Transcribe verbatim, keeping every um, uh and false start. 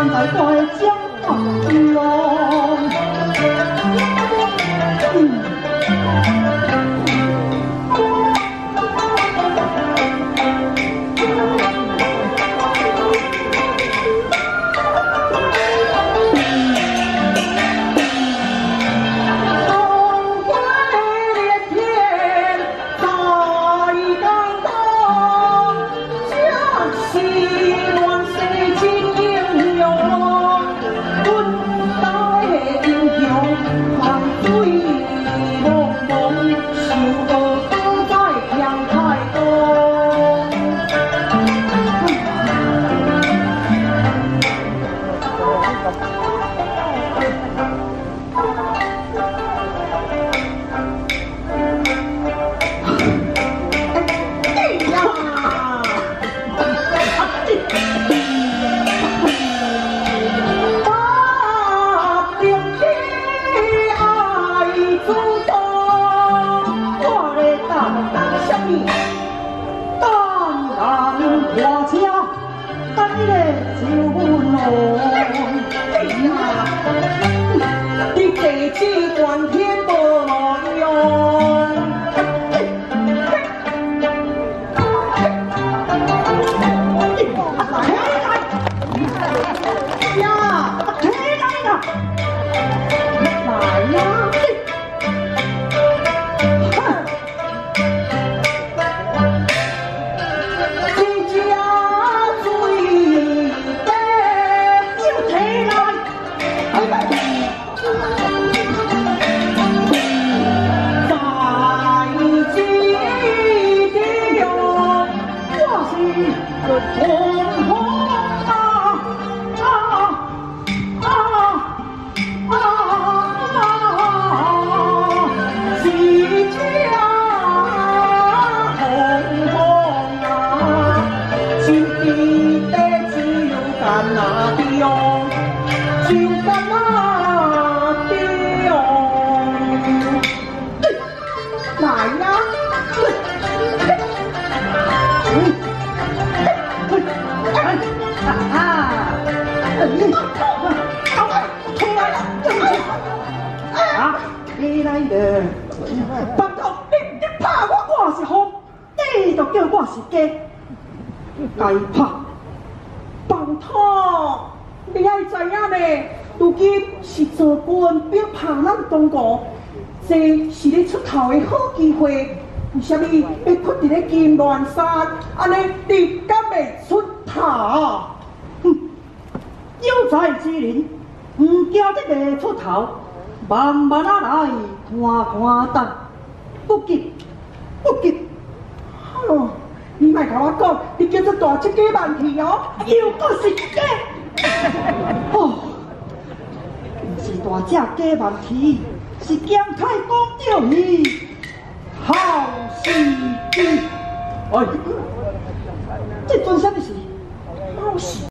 站在我的江岸上。嗯。 你来了，帮到你你拍我，我是风，你就叫我是鸡，该拍。棒头，你爱知影呢？如今是做官表拍咱中国，这是你出头的好机会。为什么要困伫咧金銮山？安尼你敢会出头？哼，有才之人，唔惊这个出头。 慢慢啊来，看看等，不急不急。哦，你莫甲我讲，你叫做大只鸡问题哦，又搁是鸡。哦，不是大只鸡问题，是姜太公着伊好司机。哎，这做啥物事？好事。